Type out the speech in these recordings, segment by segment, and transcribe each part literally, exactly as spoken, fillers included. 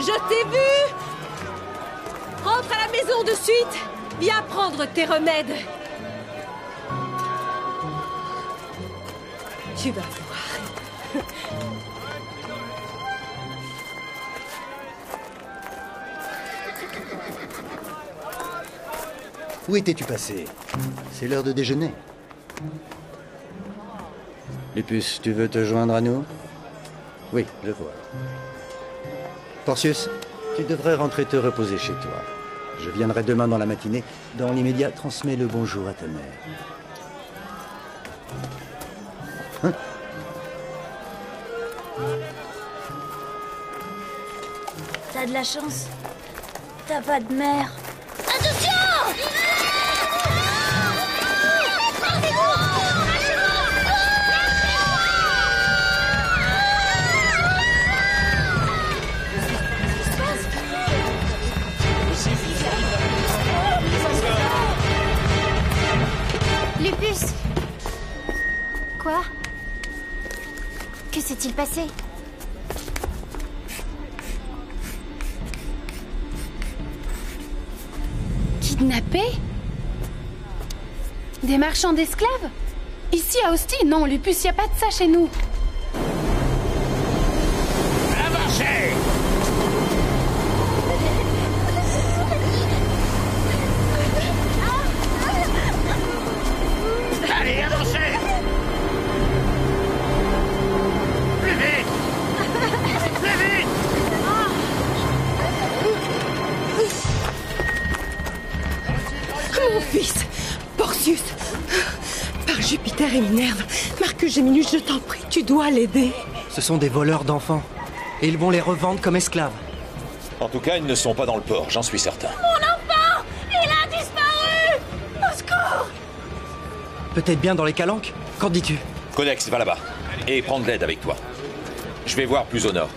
Je t'ai vu! Rentre à la maison de suite! Viens prendre tes remèdes! Tu vas voir. Où étais-tu passé? C'est l'heure de déjeuner. Lupus, tu veux te joindre à nous? Oui, je vois. Porcius, tu devrais rentrer te reposer chez toi. Je viendrai demain dans la matinée. Dans l'immédiat, transmets le bonjour à ta mère. Hein? T'as de la chance. T'as pas de mère. Attention! Lupus! Quoi? Que s'est-il passé? Kidnappés? Des marchands d'esclaves? Ici à Austin? Non, Lupus, y a pas de ça chez nous. Avancez! Allez, avancez! Plus vite! Plus vite! Mon fils! Porcius! Par Jupiter et Minerve, Marcus Géminus, je t'en prie, tu dois l'aider. Ce sont des voleurs d'enfants. Et ils vont les revendre comme esclaves. En tout cas, ils ne sont pas dans le port, j'en suis certain. Mon enfant! Il a disparu! Au secours! Peut-être bien dans les calanques? Qu'en dis-tu? Codex, va là-bas. Et prends de l'aide avec toi. Je vais voir plus au nord.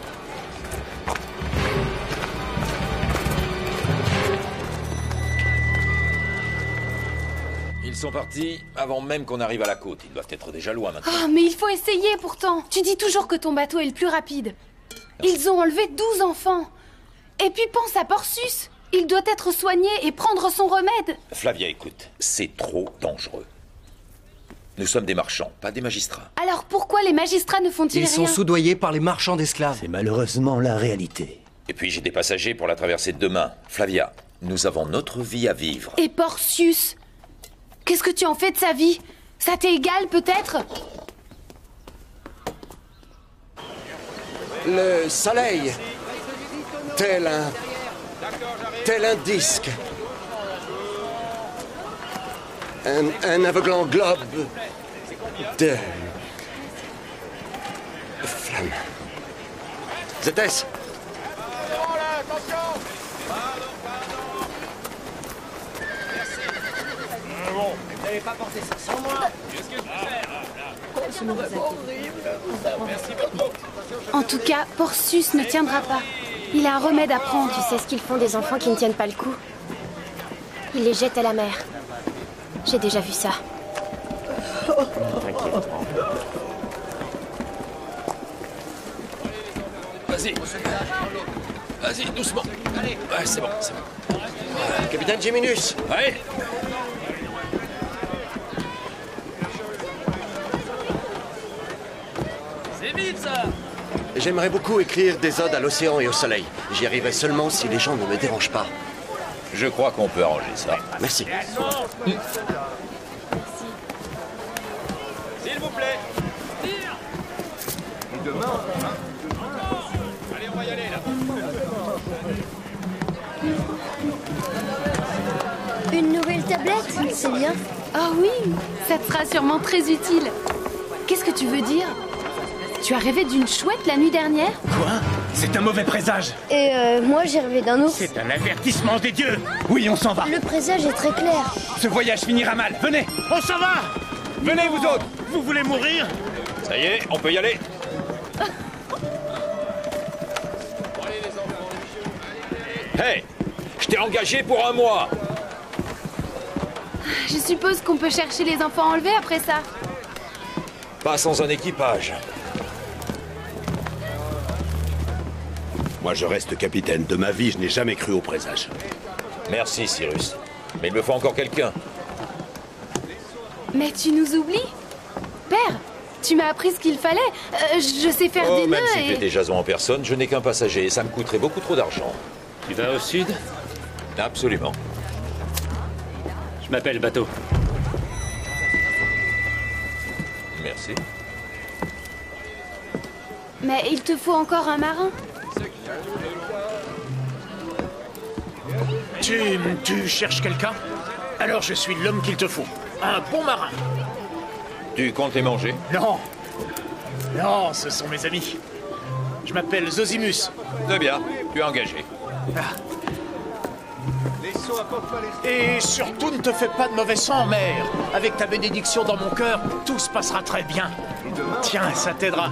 Ils sont partis avant même qu'on arrive à la côte. Ils doivent être déjà loin maintenant. Oh, mais il faut essayer pourtant. Tu dis toujours que ton bateau est le plus rapide. Ils ont enlevé douze enfants. Et puis pense à Porcius. Il doit être soigné et prendre son remède. Flavia, écoute, c'est trop dangereux. Nous sommes des marchands, pas des magistrats. Alors pourquoi les magistrats ne font-ils Ils rien? sont soudoyés par les marchands d'esclaves. C'est malheureusement la réalité. Et puis j'ai des passagers pour la traversée de demain. Flavia, nous avons notre vie à vivre. Et Porcius? Qu'est-ce que tu en fais de sa vie? Ça t'est égal peut-être? Le soleil, tel un... tel un disque. Un, un aveuglant globe de... flammes. Zétès! Bon, vous n'allez pas porter ça sans moi. Qu'est-ce que je peux faire? Merci beaucoup. En tout cas, Porcius ne tiendra pas. Il a un remède à prendre. Tu sais ce qu'ils font des enfants qui ne tiennent pas le coup? Ils les jettent à la mer. J'ai déjà vu ça. Vas-y. Vas-y, doucement. Allez. Ouais, c'est bon, c'est bon. Capitaine Géminus! Ouais. C'est vite, ça! J'aimerais beaucoup écrire des odes à l'océan et au soleil. J'y arriverai seulement si les gens ne me dérangent pas. Je crois qu'on peut arranger ça. Merci. S'il vous plaît! Tire! Allez, on va y aller, là. Une nouvelle tablette, c'est bien. Oh oui, ça te sera sûrement très utile. Qu'est-ce que tu veux dire? Tu as rêvé d'une chouette la nuit dernière? Quoi? C'est un mauvais présage. Et euh, moi j'ai rêvé d'un ours. C'est un avertissement des dieux. Oui, on s'en va. Le présage est très clair. Ce voyage finira mal. Venez, on s'en va. Venez, vous autres. Vous voulez mourir? Ça y est, on peut y aller. Hey, je t'ai engagé pour un mois. Je suppose qu'on peut chercher les enfants enlevés après ça. Pas sans un équipage. Moi, je reste capitaine. De ma vie, je n'ai jamais cru au présage. Merci, Cyrus. Mais il me faut encore quelqu'un. Mais tu nous oublies? Père, tu m'as appris ce qu'il fallait. Euh, je sais faire Oh, des même nœuds si et... j'étais Jason en personne, je n'ai qu'un passager et ça me coûterait beaucoup trop d'argent. Tu vas au sud? Absolument. Je m'appelle Bateau. Merci. Mais il te faut encore un marin. Tu... tu cherches quelqu'un? Alors je suis l'homme qu'il te faut. Un bon marin. Tu comptes les manger? Non. Non, ce sont mes amis. Je m'appelle Zosimus. Très bien, tu es engagé. Ah. Et surtout, ne te fais pas de mauvais sang, mère. Avec ta bénédiction dans mon cœur, tout se passera très bien. Tiens, ça t'aidera.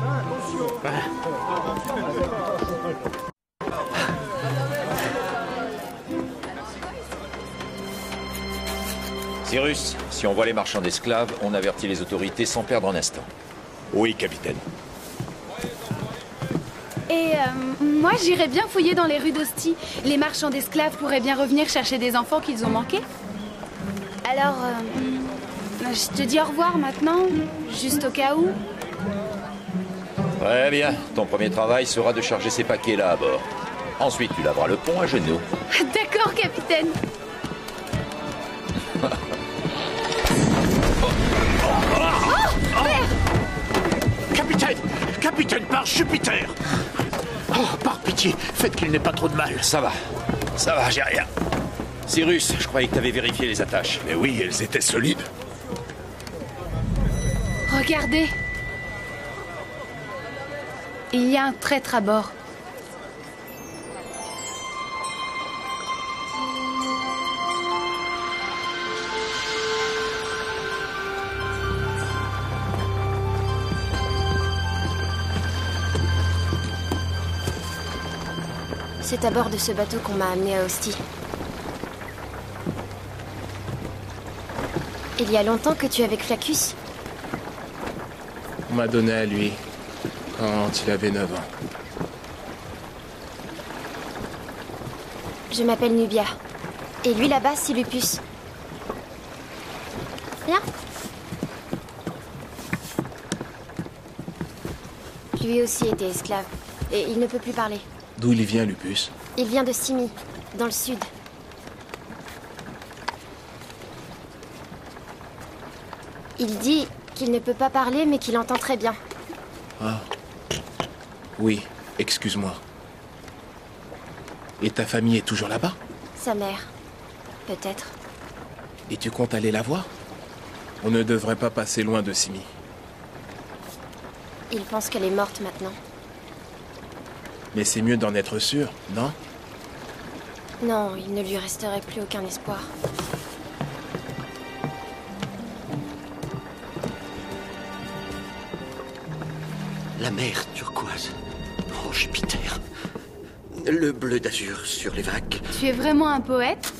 Cyrus, si on voit les marchands d'esclaves, on avertit les autorités sans perdre un instant. Oui, capitaine. Et euh, moi, j'irais bien fouiller dans les rues d'Ostie. Les marchands d'esclaves pourraient bien revenir chercher des enfants qu'ils ont manqués. Alors, euh, je te dis au revoir maintenant, juste au cas où. Très bien. Ton premier travail sera de charger ces paquets-là à bord. Ensuite, tu laveras le pont à genoux. D'accord, capitaine. Oh, capitaine! Capitaine, par Jupiter! Oh, par pitié, faites qu'il n'ait pas trop de mal. Ça va. Ça va, j'ai rien. Cyrus, je croyais que t'avais vérifié les attaches. Mais oui, elles étaient solides. Regardez. Il y a un traître à bord. C'est à bord de ce bateau qu'on m'a amené à Ostie. Il y a longtemps que tu es avec Flaccus? On m'a donné à lui quand il avait neuf ans. Je m'appelle Nubia. Et lui là-bas, c'est Lupus. Viens. Lui aussi était esclave. Et il ne peut plus parler. D'où il vient, Lupus? Il vient de Simi, dans le sud. Il dit qu'il ne peut pas parler, mais qu'il entend très bien. Ah. Oui, excuse-moi. Et ta famille est toujours là-bas? Sa mère. Peut-être. Et tu comptes aller la voir? On ne devrait pas passer loin de Simi. Il pense qu'elle est morte maintenant. Mais c'est mieux d'en être sûr, non? Non, il ne lui resterait plus aucun espoir. La mer turquoise. Oh, Jupiter. Le bleu d'azur sur les vagues. Tu es vraiment un poète?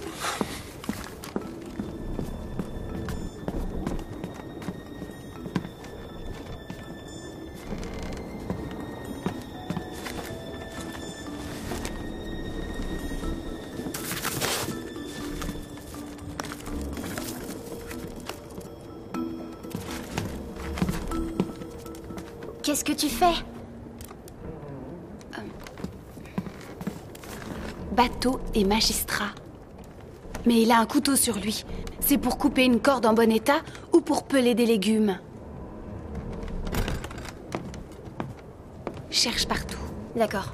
Qu'est-ce que tu fais? euh... Bateau et magistrat. Mais il a un couteau sur lui. C'est pour couper une corde en bon état ou pour peler des légumes. Cherche partout. D'accord.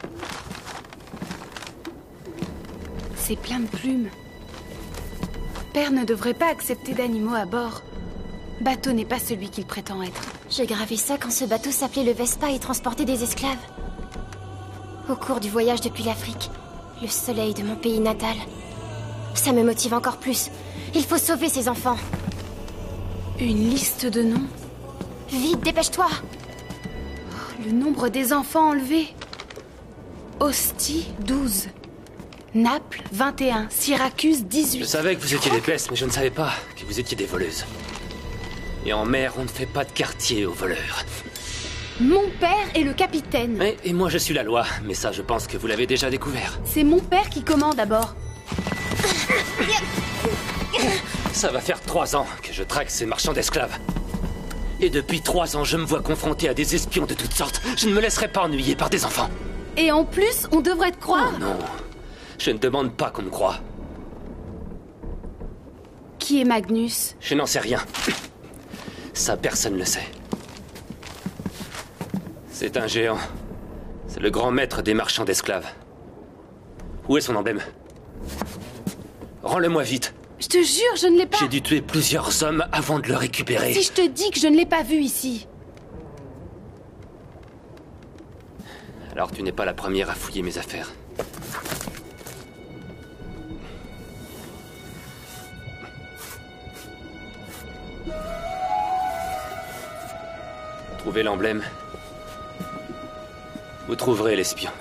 C'est plein de plumes. Père ne devrait pas accepter d'animaux à bord. Bateau n'est pas celui qu'il prétend être. Je gravais ça quand ce bateau s'appelait le Vespa et transportait des esclaves. Au cours du voyage depuis l'Afrique, le soleil de mon pays natal. Ça me motive encore plus. Il faut sauver ces enfants. Une liste de noms? Vite, dépêche-toi! Oh, le nombre des enfants enlevés. Ostie, douze. Naples, vingt et un. Syracuse, dix-huit. Je savais que vous étiez des pestes, mais je ne savais pas que vous étiez des voleuses. Et en mer, on ne fait pas de quartier aux voleurs. Mon père est le capitaine. Et, et moi je suis la loi, mais ça je pense que vous l'avez déjà découvert. C'est mon père qui commande à bord. Ça va faire trois ans que je traque ces marchands d'esclaves. Et depuis trois ans, je me vois confronté à des espions de toutes sortes. Je ne me laisserai pas ennuyer par des enfants. Et en plus, on devrait te croire. Oh non, je ne demande pas qu'on me croie. Qui est Magnus? Je n'en sais rien. Ça, personne ne le sait. C'est un géant. C'est le grand maître des marchands d'esclaves. Où est son emblème? Rends-le-moi vite. Je te jure, je ne l'ai pas. J'ai dû tuer plusieurs hommes avant de le récupérer. Si je te dis que je ne l'ai pas vu ici. Alors tu n'es pas la première à fouiller mes affaires. Trouvez l'emblème. Vous trouverez l'espion.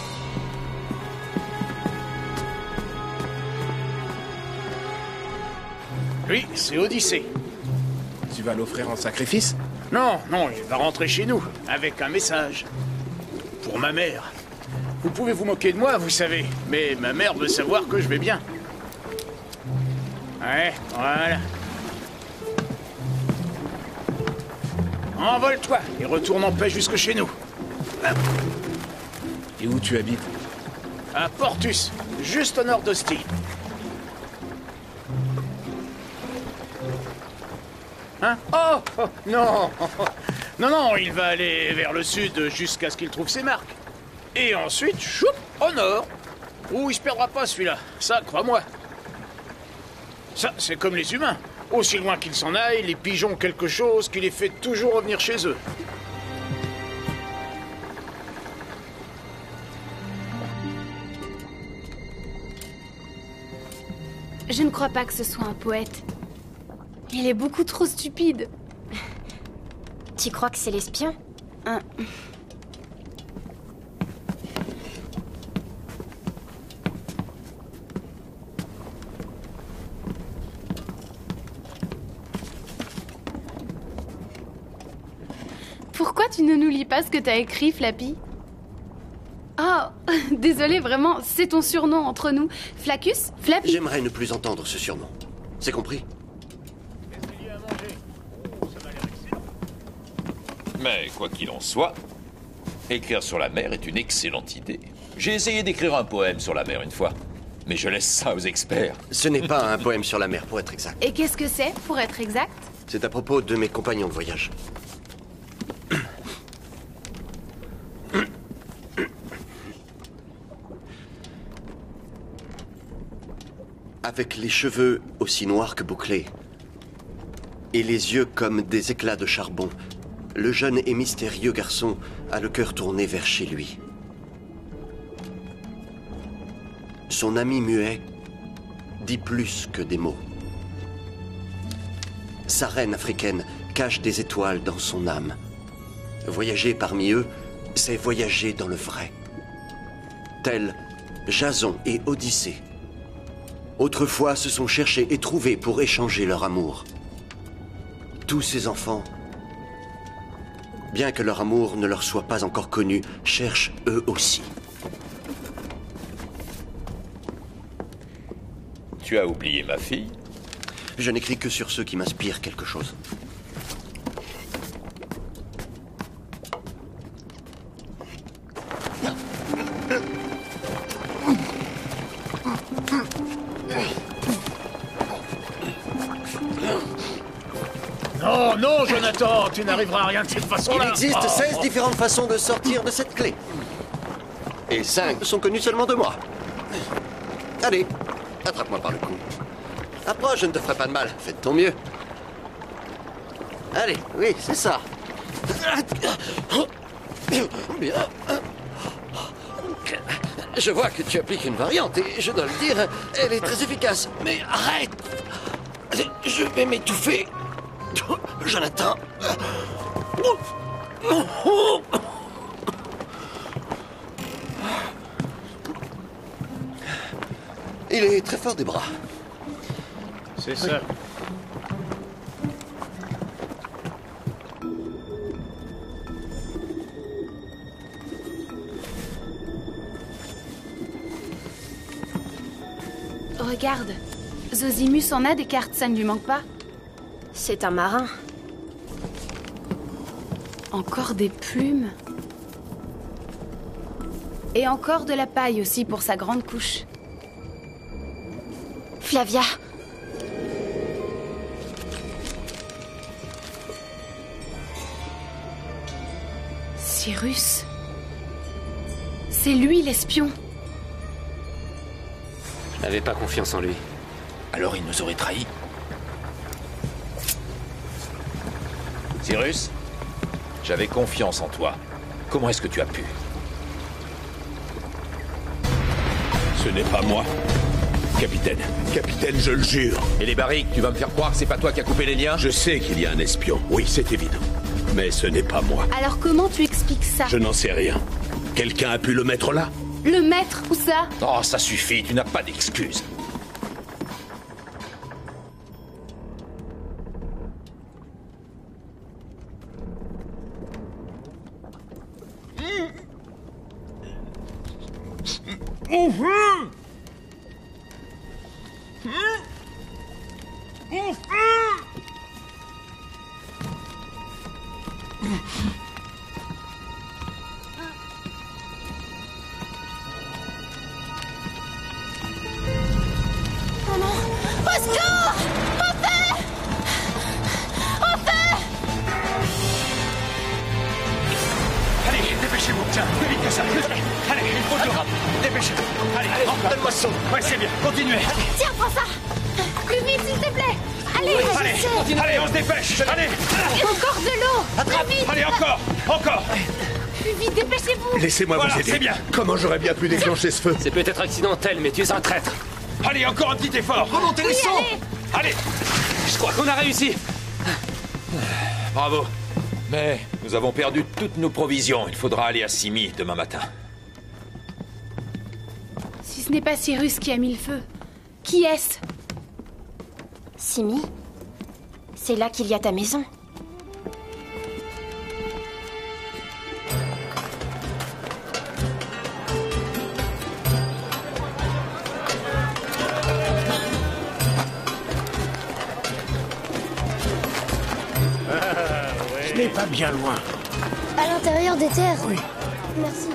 Lui, c'est Odyssée. Tu vas l'offrir en sacrifice? Non, non, il va rentrer chez nous, avec un message. Pour ma mère. Vous pouvez vous moquer de moi, vous savez, mais ma mère veut savoir que je vais bien. Ouais, voilà. Envole-toi et retourne en paix jusque chez nous. Et où tu habites? À Portus, juste au nord d'Ostie. Hein? Oh, oh, non. Non, non, il va aller vers le sud jusqu'à ce qu'il trouve ses marques. Et ensuite, choup, au nord. Ouh, il se perdra pas celui-là. Ça, crois-moi. Ça, c'est comme les humains. Aussi loin qu'ils s'en aillent, les pigeons ont quelque chose qui les fait toujours revenir chez eux. Je ne crois pas que ce soit un poète. Il est beaucoup trop stupide. Tu crois que c'est l'espion? Hein. Pourquoi tu ne nous lis pas ce que t'as écrit, Flappy? Oh, désolé, vraiment, c'est ton surnom entre nous. Flaccus? Flappy? J'aimerais ne plus entendre ce surnom. C'est compris? Mais quoi qu'il en soit, écrire sur la mer est une excellente idée. J'ai essayé d'écrire un poème sur la mer une fois, mais je laisse ça aux experts. Ce n'est pas un poème sur la mer, pour être exact. Et qu'est-ce que c'est, pour être exact? C'est à propos de mes compagnons de voyage. Avec les cheveux aussi noirs que bouclés, et les yeux comme des éclats de charbon, le jeune et mystérieux garçon a le cœur tourné vers chez lui. Son ami muet dit plus que des mots. Sa reine africaine cache des étoiles dans son âme. Voyager parmi eux, c'est voyager dans le vrai. Tels Jason et Odyssée. Autrefois se sont cherchés et trouvés pour échanger leur amour. Tous ces enfants, bien que leur amour ne leur soit pas encore connu, cherchent eux aussi. Tu as oublié ma fille? Je n'écris que sur ceux qui m'inspirent quelque chose. Non, non, Jonathan, tu n'arriveras à rien de cette façon-là. Il existe oh. seize différentes façons de sortir de cette clé. Et cinq sont connues seulement de moi. Allez, attrape-moi par le cou. Approche, je ne te ferai pas de mal. Fais de ton mieux. Allez, oui, c'est ça. Bien. Je vois que tu appliques une variante et je dois le dire, elle est très efficace. Mais arrête! Je vais m'étouffer. Jonathan. Il est très fort des bras. C'est ça. Regarde, Zosimus en a des cartes, ça ne lui manque pas. C'est un marin. Encore des plumes. Et encore de la paille aussi pour sa grande couche. Flavia. Cyrus. C'est lui l'espion. Je n'avais pas confiance en lui. Alors il nous aurait trahis. Cyrus, j'avais confiance en toi. Comment est-ce que tu as pu? Ce n'est pas moi. Capitaine, capitaine, je le jure. Et les barriques, tu vas me faire croire que c'est pas toi qui as coupé les liens? Je sais qu'il y a un espion, oui, c'est évident. Mais ce n'est pas moi. Alors comment tu expliques ça? Je n'en sais rien. Quelqu'un a pu le mettre là? Le maître, où ça? Oh, ça suffit, tu n'as pas d'excuses. Laissez-moi voilà, vous aider. C'est bien. Comment j'aurais bien pu déclencher ce feu? C'est peut-être accidentel, mais tu es un traître. Allez, encore un petit effort. Remontez les sons. Allez. Je crois qu'on a réussi. Bravo. Mais nous avons perdu toutes nos provisions. Il faudra aller à Simi demain matin. Si ce n'est pas Cyrus qui a mis le feu, qui est-ce? Simi? C'est là qu'il y a ta maison. Je n'ai pas bien loin. À l'intérieur des terres. Oui. Merci.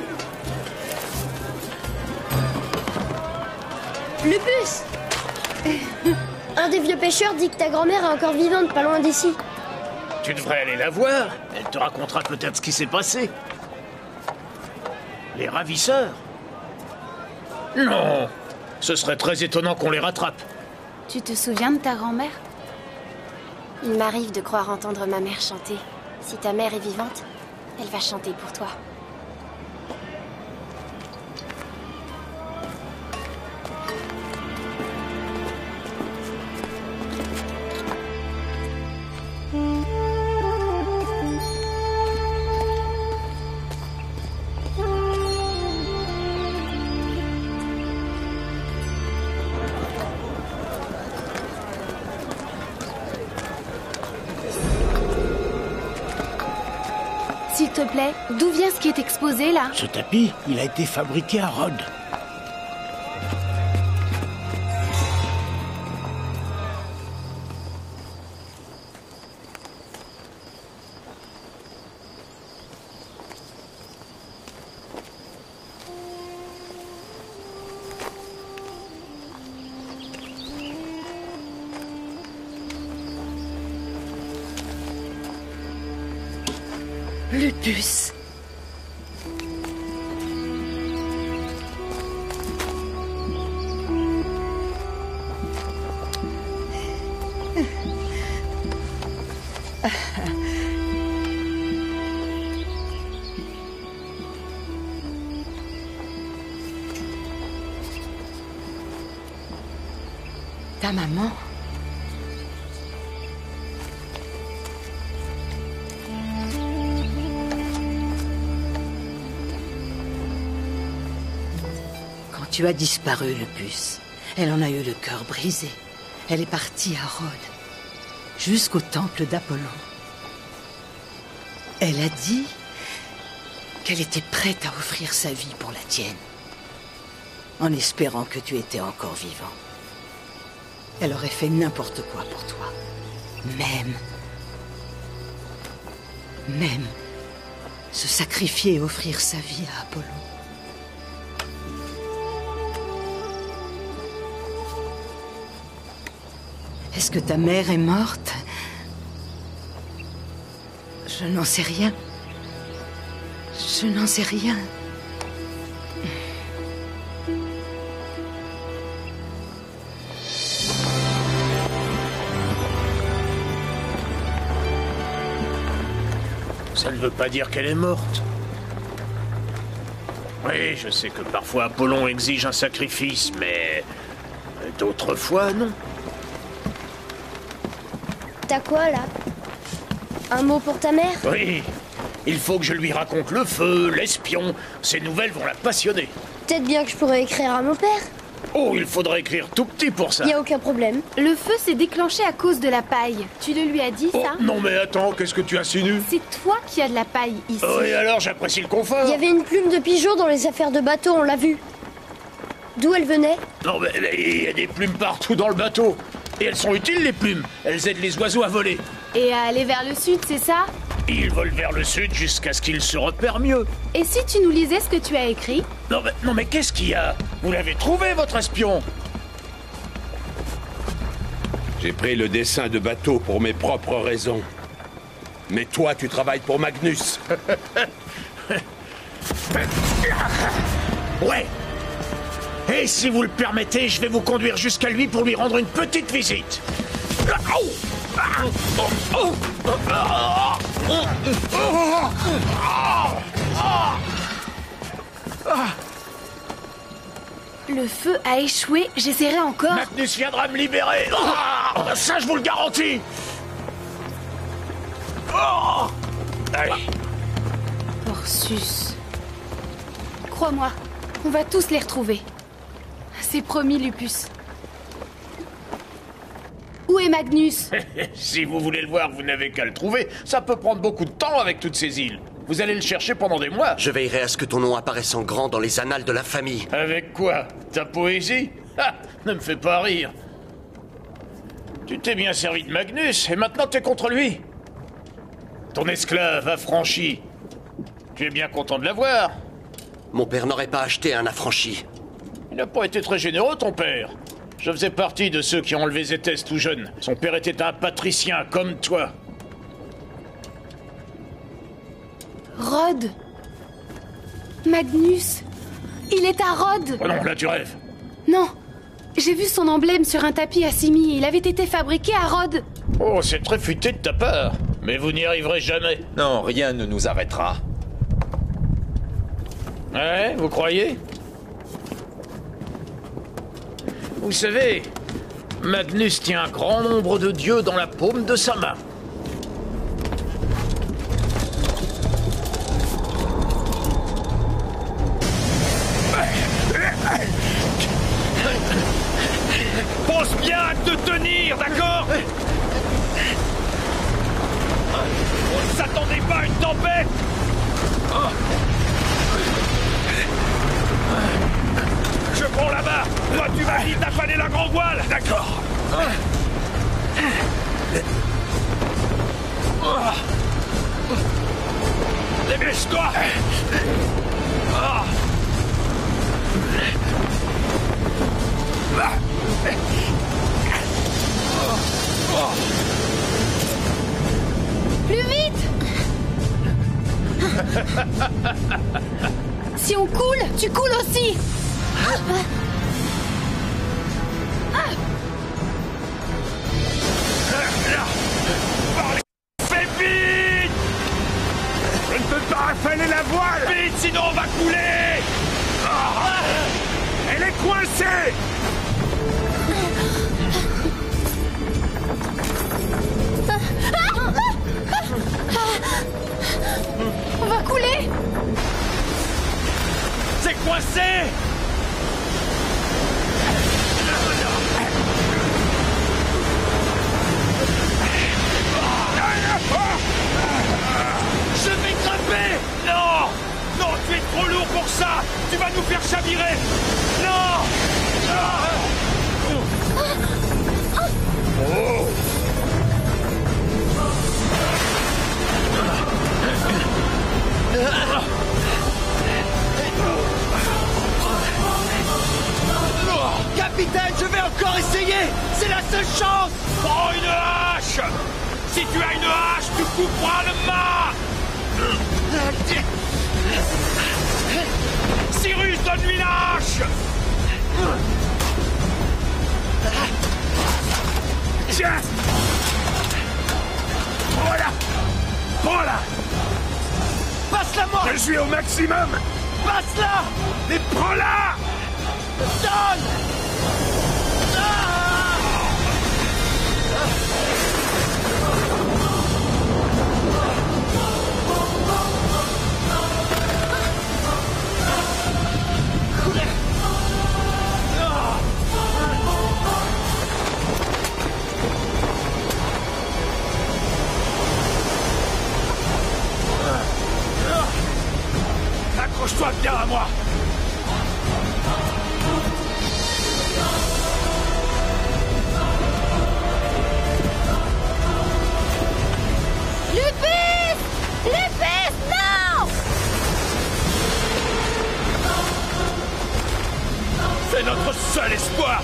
Lupus! Un des vieux pêcheurs dit que ta grand-mère est encore vivante, pas loin d'ici. Tu devrais aller la voir. Elle te racontera peut-être ce qui s'est passé. Les ravisseurs? Non. Ce serait très étonnant qu'on les rattrape. Tu te souviens de ta grand-mère? Il m'arrive de croire entendre ma mère chanter. Si ta mère est vivante, elle va chanter pour toi. S'il te plaît, d'où vient ce qui est exposé là? Ce tapis, il a été fabriqué à Rhodes. Lupus. Ta maman. Tu as disparu, Lupus. Elle en a eu le cœur brisé. Elle est partie à Rhodes, jusqu'au temple d'Apollon. Elle a dit qu'elle était prête à offrir sa vie pour la tienne, en espérant que tu étais encore vivant. Elle aurait fait n'importe quoi pour toi. Même... Même... se sacrifier et offrir sa vie à Apollon. Est-ce que ta mère est morte? Je n'en sais rien. Je n'en sais rien. Ça ne veut pas dire qu'elle est morte. Oui, je sais que parfois Apollon exige un sacrifice, mais... d'autres fois, non. T'as quoi, là? Un mot pour ta mère? Oui. Il faut que je lui raconte le feu, l'espion. Ces nouvelles vont la passionner. Peut-être bien que je pourrais écrire à mon père. Oh, il faudrait écrire tout petit pour ça. Y a aucun problème. Le feu s'est déclenché à cause de la paille. Tu le lui as dit, Oh, ça? non mais attends, qu'est-ce que tu insinues? C'est toi qui as de la paille ici. Oh, et alors, j'apprécie le confort. Il y avait une plume de pigeon dans les affaires de bateau, on l'a vu. D'où elle venait? Non mais il y a des plumes partout dans le bateau. Et elles sont utiles, les plumes. Elles aident les oiseaux à voler. Et à aller vers le sud, c'est ça? Ils volent vers le sud jusqu'à ce qu'ils se repèrent mieux. Et si tu nous lisais ce que tu as écrit? Non mais, non mais qu'est-ce qu'il y a? Vous l'avez trouvé, votre espion? J'ai pris le dessin de bateau pour mes propres raisons. Mais toi, tu travailles pour Magnus. Ouais. Et si vous le permettez, je vais vous conduire jusqu'à lui pour lui rendre une petite visite. Le feu a échoué, j'essaierai encore. Magnus viendra me libérer. Ça, je vous le garantis. Allez. Porcius. Crois-moi, on va tous les retrouver. C'est promis, Lupus. Où est Magnus? Si vous voulez le voir, vous n'avez qu'à le trouver. Ça peut prendre beaucoup de temps avec toutes ces îles. Vous allez le chercher pendant des mois. Je veillerai à ce que ton nom apparaisse en grand dans les annales de la famille. Avec quoi? Ta poésie? Ah, ne me fais pas rire. Tu t'es bien servi de Magnus, et maintenant t'es contre lui. Ton esclave affranchi. Tu es bien content de l'avoir. Mon père n'aurait pas acheté un affranchi. Il n'a pas été très généreux, ton père. Je faisais partie de ceux qui ont enlevé Zétès tout jeune. Son père était un patricien, comme toi. Rhodes. Magnus. Il est à Rhodes. Oh non, là tu rêves. Non. J'ai vu son emblème sur un tapis à Simi. Il avait été fabriqué à Rhodes. Oh, c'est très futé de ta part. Mais vous n'y arriverez jamais. Non, rien ne nous arrêtera. Ouais, vous croyez? Vous savez, Magnus tient un grand nombre de dieux dans la paume de sa main. Pense bien à te tenir, d'accord? On ne s'attendait pas à une tempête. Je prends là-bas. Toi, tu vas vite affaler la grande voile. D'accord. Dépêche-toi. Plus vite. Si on coule, tu coules aussi. Fais vite! Je ne peux pas affaler la voile! Vite, sinon on va couler! Ah, elle est coincée! On va couler! C'est coincé! Je vais grimper! Non! Non, tu es trop lourd pour ça! Tu vas nous faire chavirer! Non! Capitaine, je vais encore essayer. C'est la seule chance. Prends une hache. Si tu as une hache, tu couperas le mât. Cyrus, donne-lui la hache. Tiens. Voilà. Prends-la. Passe-la moi. Je suis au maximum. Passe-la. Mais prends-la. Donne. Accroche-toi bien à moi. Lupus! Lupus, non! C'est notre seul espoir.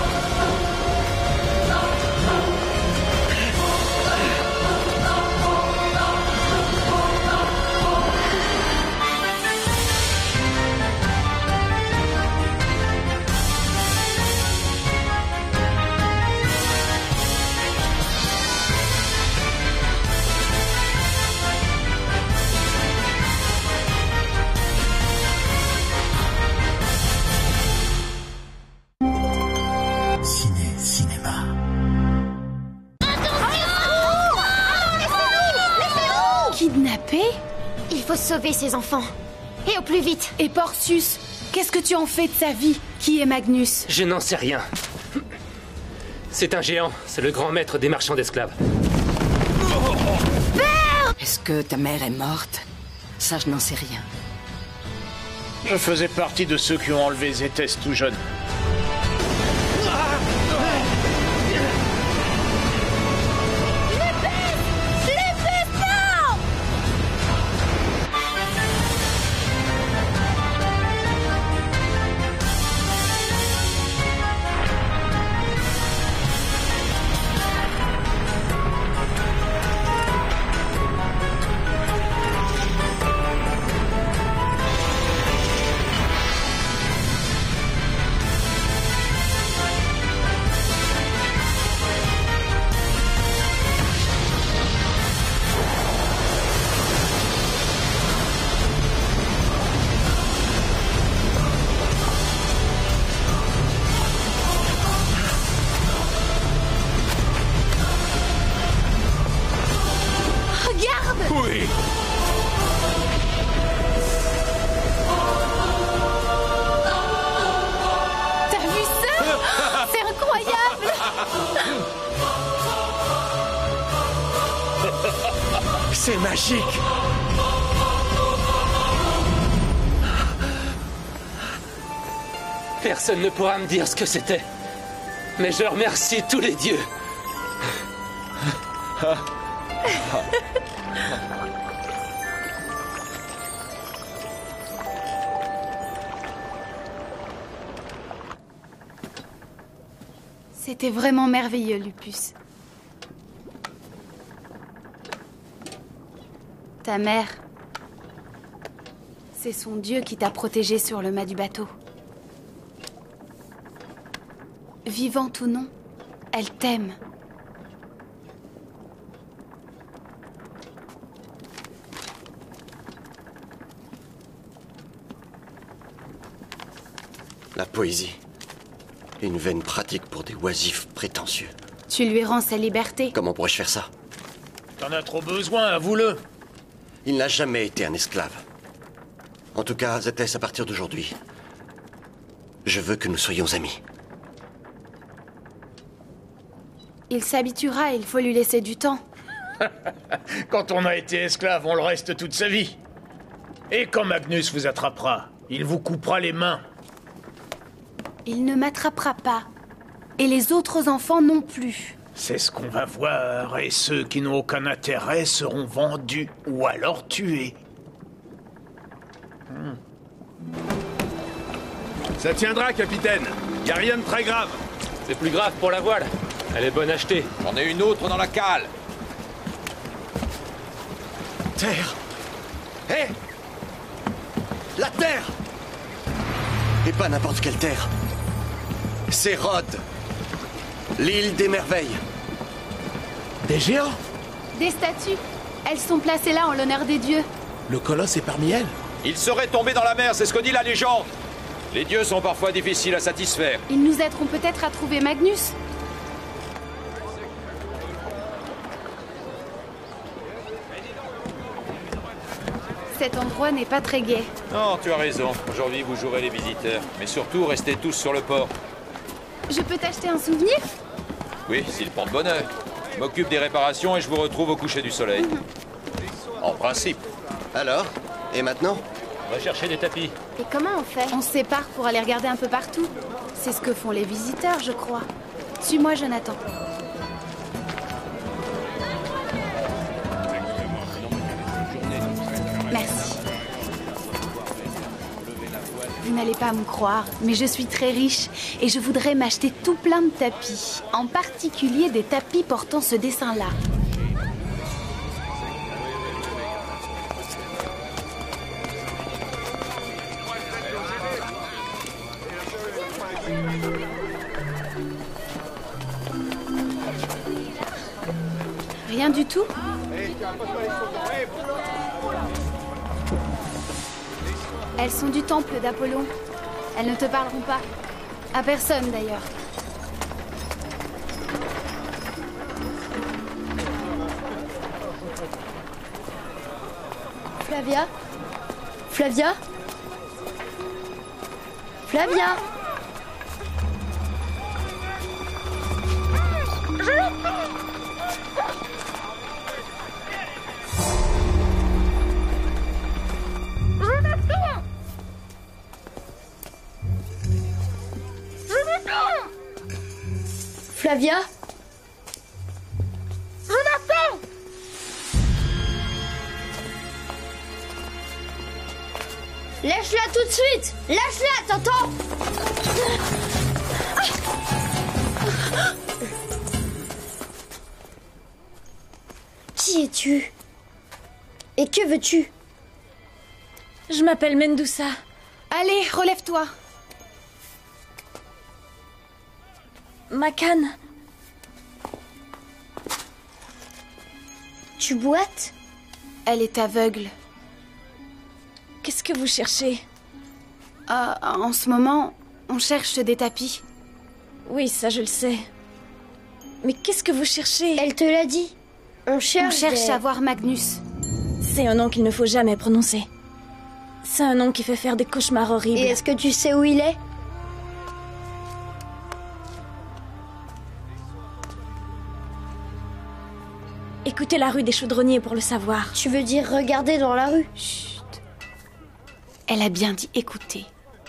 Kidnappé? Il faut sauver ces enfants. Et au plus vite. Et Porcius, qu'est-ce que tu en fais de sa vie? Qui est Magnus? Je n'en sais rien. C'est un géant, c'est le grand maître des marchands d'esclaves. Est-ce que ta mère est morte? Ça, je n'en sais rien. Je faisais partie de ceux qui ont enlevé Zétès tout jeune. Oui. T'as vu ça? C'est incroyable. C'est magique. Personne ne pourra me dire ce que c'était. Mais je remercie tous les dieux. C'était vraiment merveilleux, Lupus. Ta mère, c'est son dieu qui t'a protégé sur le mât du bateau. Vivante ou non, elle t'aime. La poésie. Une vaine pratique pour des oisifs prétentieux. Tu lui rends sa liberté. Comment pourrais-je faire ça? T'en as trop besoin, avoue-le. Il n'a jamais été un esclave. En tout cas, Zétès, à partir d'aujourd'hui, je veux que nous soyons amis. Il s'habituera, il faut lui laisser du temps. Quand on a été esclave, on le reste toute sa vie. Et quand Magnus vous attrapera, il vous coupera les mains. Il ne m'attrapera pas. Et les autres enfants non plus. C'est ce qu'on va voir, et ceux qui n'ont aucun intérêt seront vendus ou alors tués. Ça tiendra, capitaine. Y a rien de très grave. C'est plus grave pour la voile. Elle est bonne à acheter. J'en ai une autre dans la cale. Terre. Hé! La Terre! Et pas n'importe quelle terre. C'est Rhodes. L'île des merveilles. Des géants? Des statues. Elles sont placées là en l'honneur des dieux. Le colosse est parmi elles? Il serait tombé dans la mer, c'est ce que dit la légende. Les dieux sont parfois difficiles à satisfaire. Ils nous aideront peut-être à trouver Magnus. Cet endroit n'est pas très gai. Non, tu as raison. Aujourd'hui, vous jouerez les visiteurs. Mais surtout, restez tous sur le port. Je peux t'acheter un souvenir? Oui, s'il porte bonheur. Je m'occupe des réparations et je vous retrouve au coucher du soleil. En principe. Alors? Et maintenant? On va chercher des tapis. Et comment on fait? On se sépare pour aller regarder un peu partout. C'est ce que font les visiteurs, je crois. Suis-moi, Jonathan. Merci. Vous n'allez pas me croire, mais je suis très riche et je voudrais m'acheter tout plein de tapis. En particulier des tapis portant ce dessin-là. Rien du tout? Elles sont du temple d'Apollon. Elles ne te parleront pas. À personne, d'ailleurs. Flavia? Flavia? Flavia? Flavia? Jonathan! Lâche-la tout de suite! Lâche-la, t'entends? Qui es-tu? Et que veux-tu? Je m'appelle Medusa. Allez, relève-toi. Ma canne. Tu boites? Elle est aveugle. Qu'est-ce que vous cherchez? Euh, en ce moment, on cherche des tapis. Oui, ça je le sais. Mais qu'est-ce que vous cherchez? Elle te l'a dit. On cherche, on cherche des... à voir Magnus. C'est un nom qu'il ne faut jamais prononcer. C'est un nom qui fait faire des cauchemars horribles. Et est-ce que tu sais où il est? Écoutez la rue des Chaudronniers pour le savoir. Tu veux dire regarder dans la rue? Chut. Elle a bien dit écouter.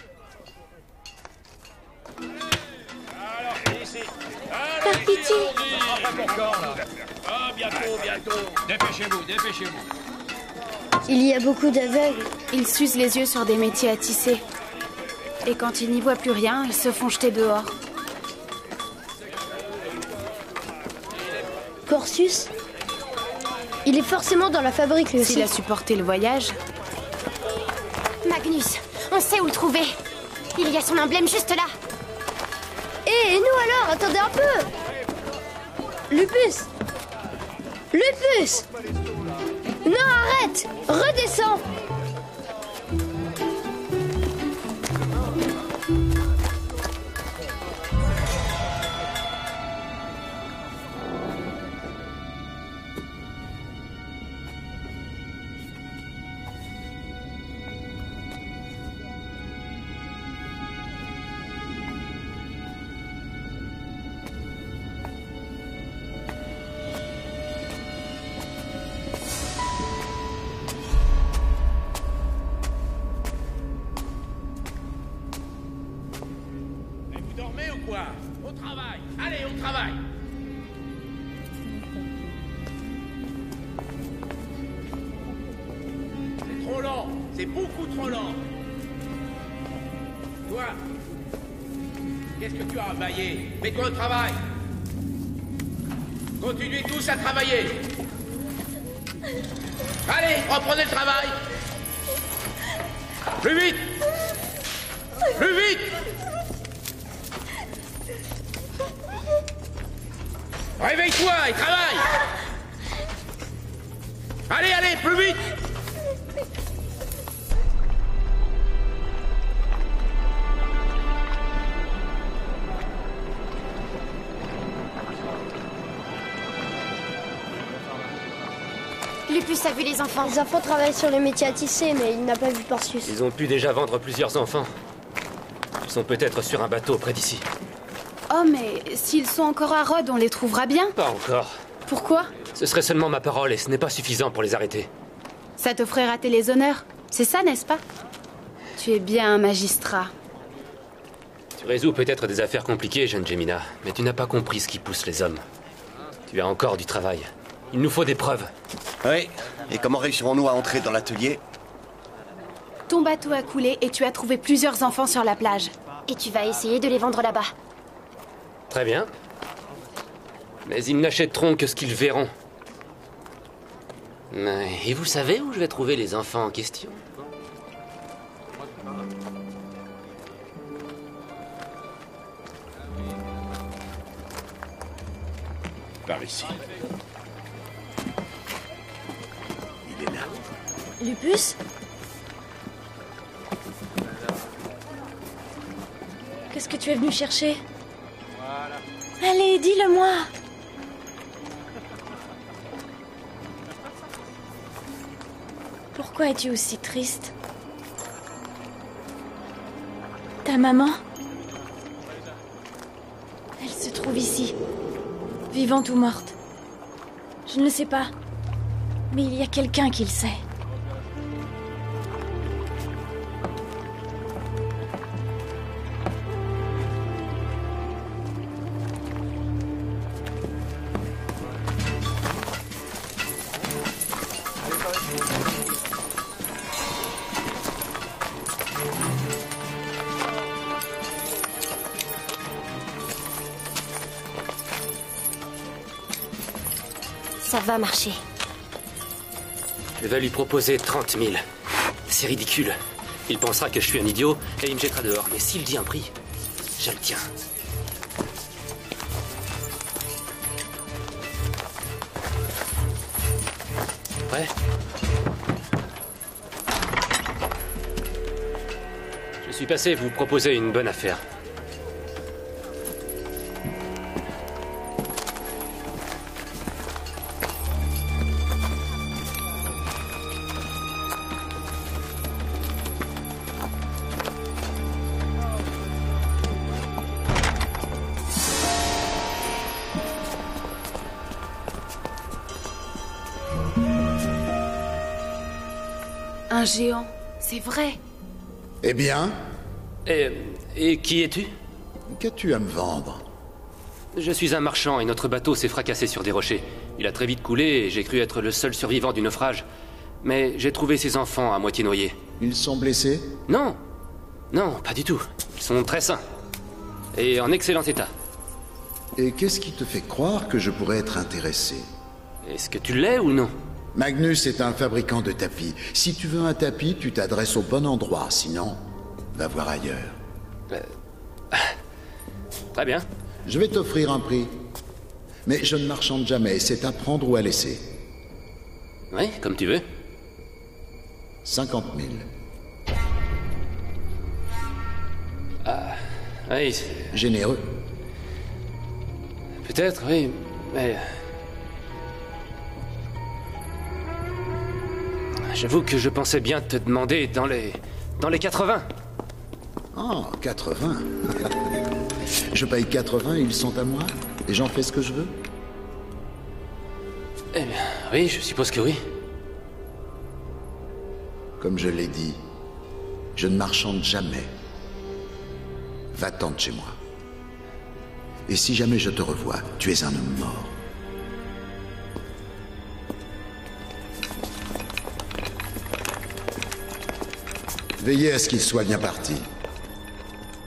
Par pitié. Ah, bientôt, bientôt. Dépêchez-vous, dépêchez-vous. Il y a beaucoup d'aveugles. Ils s'usent les yeux sur des métiers à tisser. Et quand ils n'y voient plus rien, ils se font jeter dehors. Porcius? Il est forcément dans la fabrique, lui aussi. S'il a supporté le voyage. Magnus, on sait où le trouver. Il y a son emblème juste là. Hé, et nous alors? Attendez un peu. Lupus! Lupus! Non, arrête! Redescends! Au travail. Allez, au travail. C'est trop lent. C'est beaucoup trop lent. Toi, toi! Qu'est-ce que tu as baillé? Mets-toi au travail! Continuez tous à travailler! Allez, reprenez le travail! Plus vite! Plus vite! Réveille-toi et travaille! Allez, allez, plus vite! Lupus a vu les enfants. Les enfants travaillent sur les métiers à tisser, mais il n'a pas vu Porcius. Ils ont pu déjà vendre plusieurs enfants. Ils sont peut-être sur un bateau près d'ici. Oh, mais s'ils sont encore à Rhodes, on les trouvera bien. Pas encore. Pourquoi? Ce serait seulement ma parole et ce n'est pas suffisant pour les arrêter. Ça te ferait rater les honneurs. C'est ça, n'est-ce pas? Tu es bien un magistrat. Tu résous peut-être des affaires compliquées, jeune Jemina, mais tu n'as pas compris ce qui pousse les hommes. Tu as encore du travail. Il nous faut des preuves. Oui. Et comment réussirons-nous à entrer dans l'atelier? Ton bateau a coulé et tu as trouvé plusieurs enfants sur la plage. Et tu vas essayer de les vendre là-bas. Très bien. Mais ils n'achèteront que ce qu'ils verront. Et vous savez où je vais trouver les enfants en question? Par ici. Il est là. Lupus? Qu'est-ce que tu es venu chercher? Allez, dis-le-moi! Pourquoi es-tu aussi triste? Ta maman? Elle se trouve ici, vivante ou morte. Je ne le sais pas, mais il y a quelqu'un qui le sait. Ça va marcher. Je vais lui proposer trente mille. C'est ridicule. Il pensera que je suis un idiot et il me jettera dehors. Mais s'il dit un prix, je le tiens. Prêt? Je suis passé vous proposer une bonne affaire. Un géant, c'est vrai. Eh bien? Et, et qui es-tu? Qu'as-tu à me vendre? Je suis un marchand et notre bateau s'est fracassé sur des rochers. Il a très vite coulé et j'ai cru être le seul survivant du naufrage. Mais j'ai trouvé ces enfants à moitié noyés. Ils sont blessés? Non. Non, pas du tout. Ils sont très sains. Et en excellent état. Et qu'est-ce qui te fait croire que je pourrais être intéressé? Est-ce que tu l'es ou non? Magnus est un fabricant de tapis. Si tu veux un tapis, tu t'adresses au bon endroit. Sinon, va voir ailleurs. Euh... Très bien. Je vais t'offrir un prix. Mais je ne marchande jamais. C'est à prendre ou à laisser. Oui, comme tu veux. cinquante mille. Ah, oui. Généreux. Peut-être, oui, mais... J'avoue que je pensais bien te demander dans les... dans les quatre-vingts. Oh, quatre-vingts. Je paye quatre-vingts, ils sont à moi. Et j'en fais ce que je veux. Eh bien, oui, je suppose que oui. Comme je l'ai dit, je ne marchande jamais. Va-t'en de chez moi. Et si jamais je te revois, tu es un homme mort. Veillez à ce qu'il soit bien parti.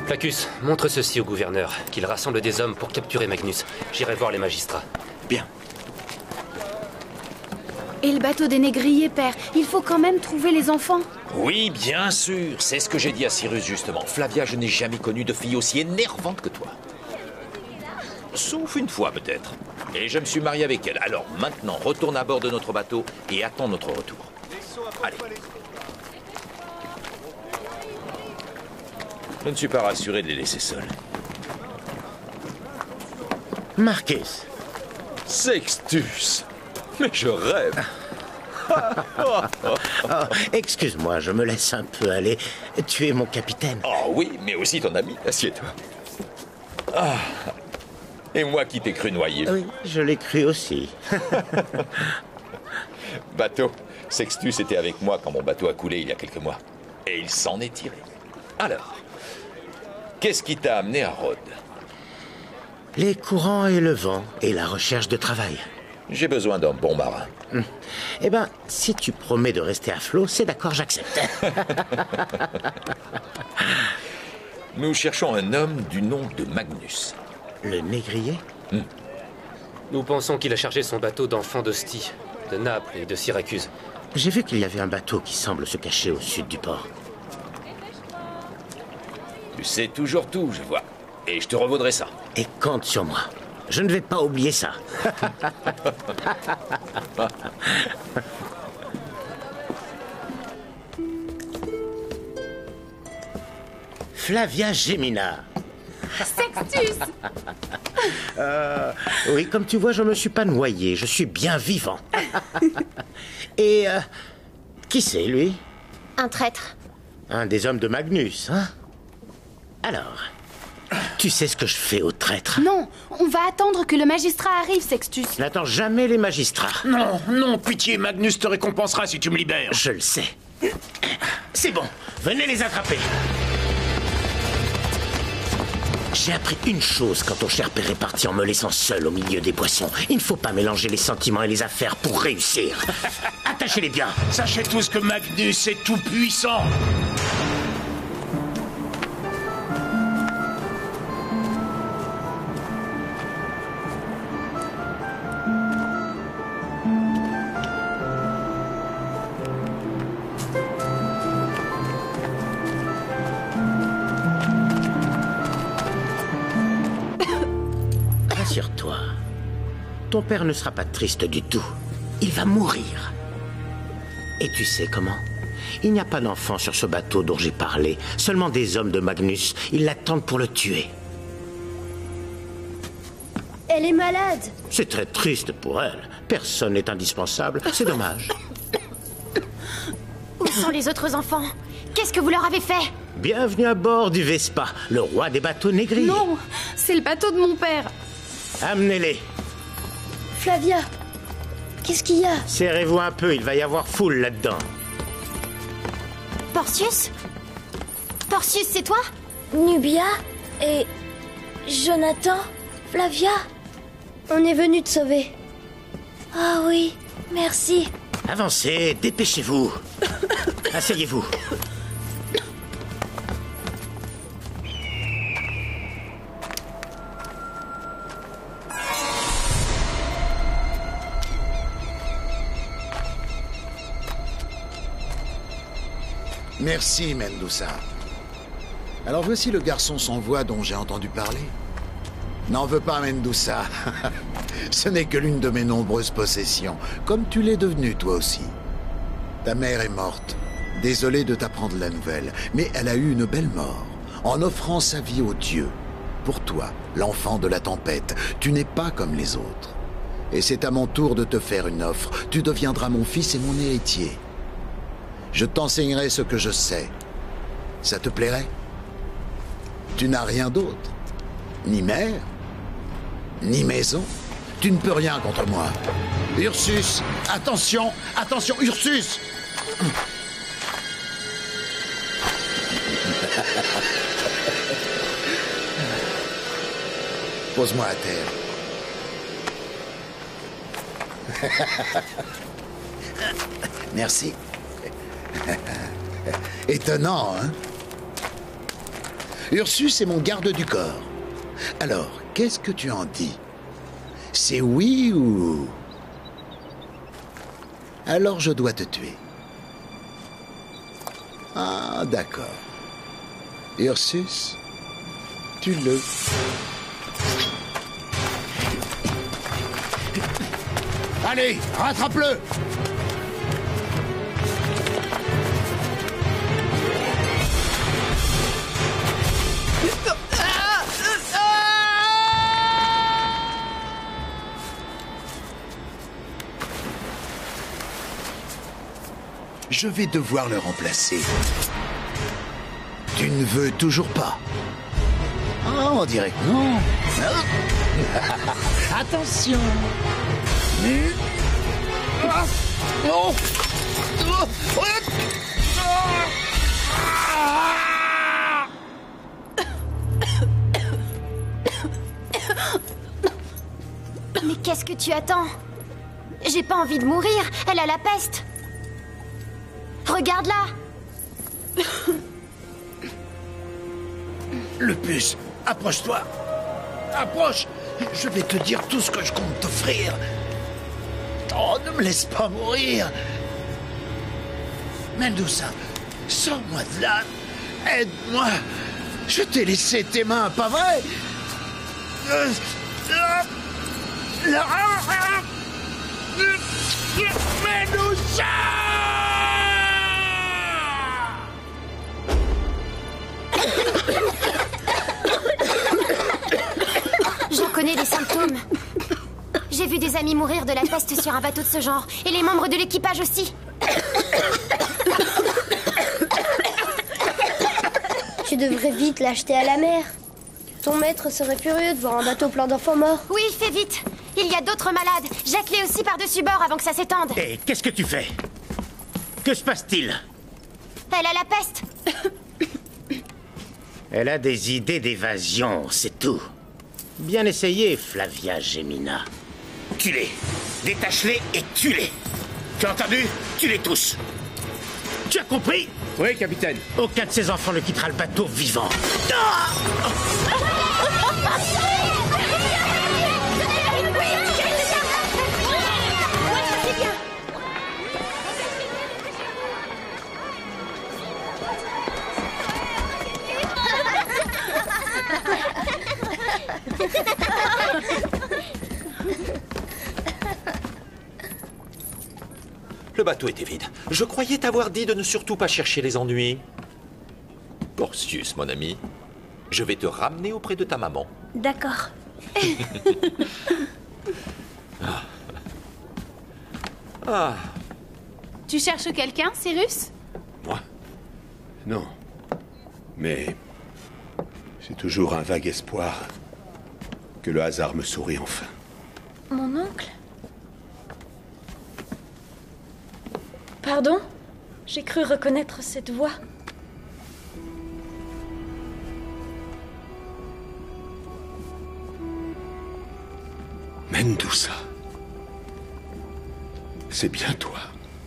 Flaccus, montre ceci au gouverneur, qu'il rassemble des hommes pour capturer Magnus. J'irai voir les magistrats. Bien. Et le bateau des négriers, père. Il faut quand même trouver les enfants. Oui, bien sûr. C'est ce que j'ai dit à Cyrus, justement. Flavia, je n'ai jamais connu de fille aussi énervante que toi. Sauf une fois, peut-être. Et je me suis marié avec elle. Alors, maintenant, retourne à bord de notre bateau et attends notre retour. Allez. Je ne suis pas rassuré de les laisser seuls. Marcus. Sextus. Mais je rêve. Oh, excuse-moi, je me laisse un peu aller. Tu es mon capitaine. Oh oui, mais aussi ton ami. Assieds-toi. Ah. Et moi qui t'ai cru noyé. Oui, je l'ai cru aussi. Bateau, Sextus était avec moi quand mon bateau a coulé il y a quelques mois. Et il s'en est tiré. Alors, qu'est-ce qui t'a amené à Rhodes? Les courants et le vent et la recherche de travail. J'ai besoin d'un bon marin. Hum. Eh ben, si tu promets de rester à flot, c'est d'accord, j'accepte. Nous cherchons un homme du nom de Magnus. Le négrier? hum. Nous pensons qu'il a chargé son bateau d'enfants d'Ostie, de Naples et de Syracuse. J'ai vu qu'il y avait un bateau qui semble se cacher au sud du port. Tu sais toujours tout, je vois. Et je te revaudrai ça. Et compte sur moi. Je ne vais pas oublier ça. Flavia Gemina. Sextus. euh, Oui, comme tu vois, je me suis pas noyé. Je suis bien vivant. Et euh, qui c'est, lui? Un traître. Un des hommes de Magnus, hein? Alors, tu sais ce que je fais aux traîtres? Non, on va attendre que le magistrat arrive, Sextus. N'attends jamais les magistrats. Non, non, pitié, Magnus te récompensera si tu me libères. Je le sais. C'est bon, venez les attraper. J'ai appris une chose quand ton cher père est parti en me laissant seul au milieu des poissons. Il ne faut pas mélanger les sentiments et les affaires pour réussir. Attachez-les bien. Sachez tous que Magnus est tout puissant. Rassure-toi, ton père ne sera pas triste du tout. Il va mourir. Et tu sais comment? Il n'y a pas d'enfant sur ce bateau dont j'ai parlé, seulement des hommes de Magnus. Ils l'attendent pour le tuer. Elle est malade. C'est très triste pour elle. Personne n'est indispensable. C'est dommage. Où sont les autres enfants? Qu'est-ce que vous leur avez fait? Bienvenue à bord du Vespa, le roi des bateaux négriers. Non, c'est le bateau de mon père. Amenez-les. Flavia, qu'est-ce qu'il y a? Serrez-vous un peu, il va y avoir foule là-dedans. Porcius? Porcius, c'est toi? Nubia et Jonathan, Flavia, on est venu te sauver. Ah oui, merci. Avancez, dépêchez-vous. Asseyez-vous. Merci, Mendoza. Alors voici le garçon sans voix dont j'ai entendu parler. N'en veux pas, Mendoza. Ce n'est que l'une de mes nombreuses possessions, comme tu l'es devenu toi aussi. Ta mère est morte. Désolé de t'apprendre la nouvelle, mais elle a eu une belle mort, en offrant sa vie aux dieux. Pour toi, l'enfant de la tempête, tu n'es pas comme les autres. Et c'est à mon tour de te faire une offre. Tu deviendras mon fils et mon héritier. Je t'enseignerai ce que je sais. Ça te plairait? Tu n'as rien d'autre. Ni mère, ni maison. Tu ne peux rien contre moi. Ursus, attention, attention, Ursus! Pose-moi à terre. Merci. Étonnant, hein? Ursus est mon garde du corps. Alors, qu'est-ce que tu en dis? C'est oui ou... Alors je dois te tuer. Ah, d'accord. Ursus, tu le... Allez, rattrape-le! Je vais devoir le remplacer. Tu ne veux toujours pas? Ah, on dirait que non. Attention. Oh. Mais qu'est-ce que tu attends? J'ai pas envie de mourir, elle a la peste. Regarde-la. Le puce, approche-toi. Approche. Je vais te dire tout ce que je compte t'offrir. Oh, ne me laisse pas mourir. Medusa, sors-moi de là. Aide-moi. Je t'ai laissé tes mains, pas vrai? Euh, euh, Medusa! J'en connais les symptômes. J'ai vu des amis mourir de la peste sur un bateau de ce genre, et les membres de l'équipage aussi. Tu devrais vite l'acheter à la mer. Ton maître serait furieux de voir un bateau plein d'enfants morts. Oui, fais vite. Il y a d'autres malades. Jette-les aussi par-dessus bord avant que ça s'étende. Hé, qu'est-ce que tu fais? Que se passe-t-il? Elle a la peste. Elle a des idées d'évasion, c'est tout. Bien essayé, Flavia Gemina. Tue-les. Détache-les et tue-les. Tu as entendu? Tue-les tous. Tu as compris? Oui, capitaine. Aucun de ces enfants ne quittera le bateau vivant. Ah! Le bateau était vide. Je croyais t'avoir dit de ne surtout pas chercher les ennuis. Porcius, mon ami, je vais te ramener auprès de ta maman. D'accord. Ah. Ah. Tu cherches quelqu'un, Cyrus? Moi? Non. Mais j'ai toujours un vague espoir que le hasard me sourie enfin. Mon oncle? Pardon? J'ai cru reconnaître cette voix. Medusa. C'est bien toi.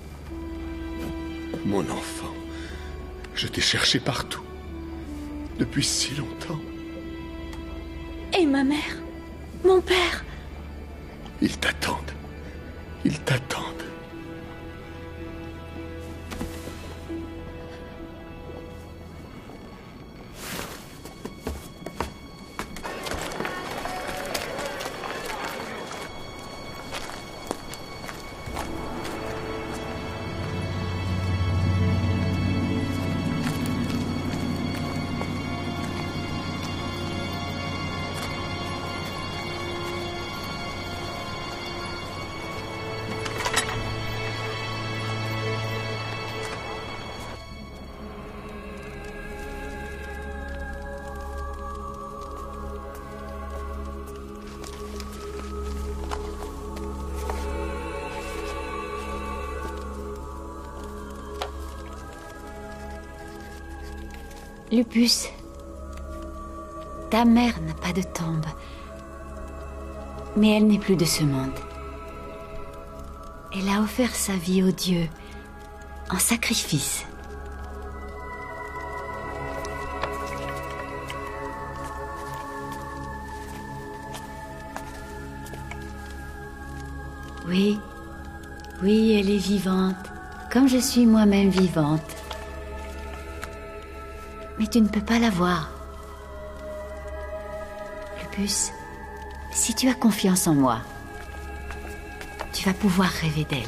Mon enfant. Je t'ai cherché partout. Depuis si longtemps. Et ma mère? Mon père? Ils t'attendent. Ils t'attendent. Lupus, ta mère n'a pas de tombe, mais elle n'est plus de ce monde. Elle a offert sa vie aux dieux en sacrifice. Oui. Oui, elle est vivante. Comme je suis moi-même vivante. Mais tu ne peux pas la voir. Lupus, si tu as confiance en moi, tu vas pouvoir rêver d'elle.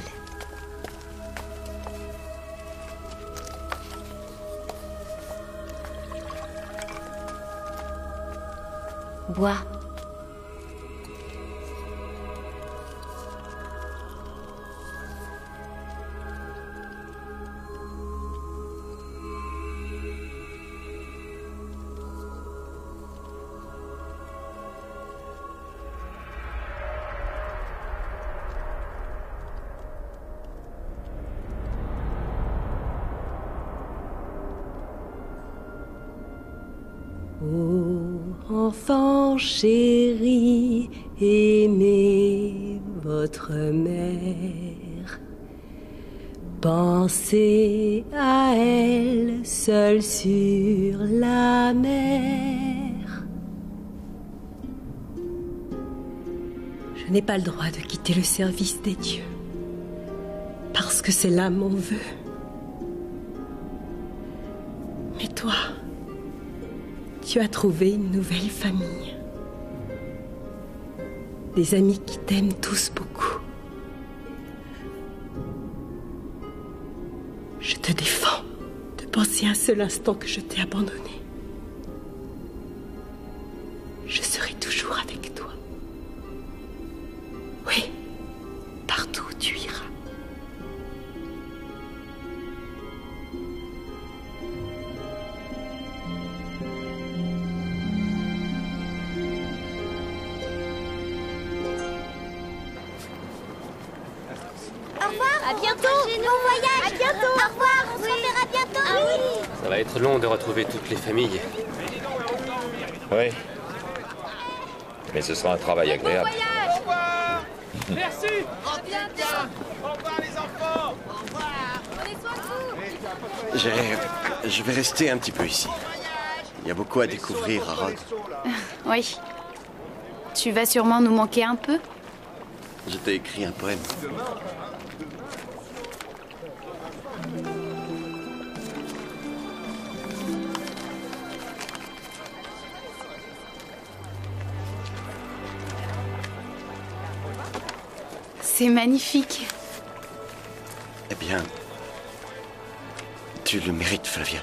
Bois. Enfant chéri, aimez votre mère. Pensez à elle seule sur la mer. Je n'ai pas le droit de quitter le service des dieux, parce que c'est là mon vœu. Mais toi, tu as trouvé une nouvelle famille. Des amis qui t'aiment tous beaucoup. Je te défends de penser un seul instant que je t'ai abandonné. Je serai toujours avec toi. Oui, partout où tu iras. À bientôt. Bon voyage. À bientôt. Au revoir. On se reverra bientôt. Ah oui. Ça va être long de retrouver toutes les familles. Oui. Mais ce sera un travail agréable. Au revoir. Merci. À bientôt. Au revoir les enfants. Au revoir. Prenez soin de vous. J'ai... Je vais rester un petit peu ici. Il y a beaucoup à découvrir à Rhodes. Oui. Tu vas sûrement nous manquer un peu. Je t'ai écrit un poème. C'est magnifique. Eh bien, tu le mérites, Flavia.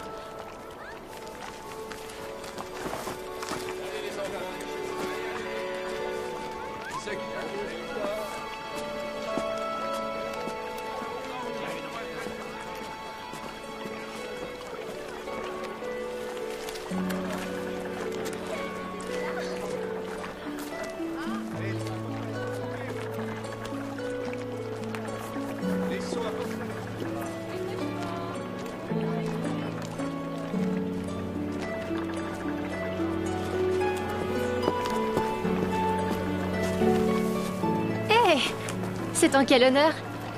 C'est en quel honneur?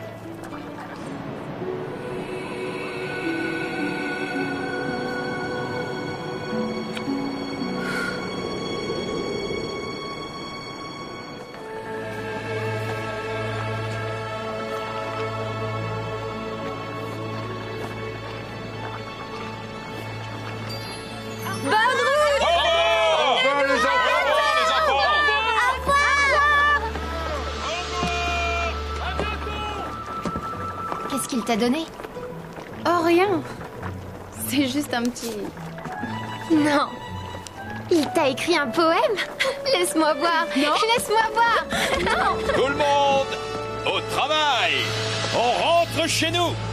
Qu'est-ce qu'il t'a donné? Oh, rien. C'est juste un petit... Non. Il t'a écrit un poème? Laisse-moi voir. Non. Laisse-moi voir. Non. Tout le monde, au travail! On rentre chez nous!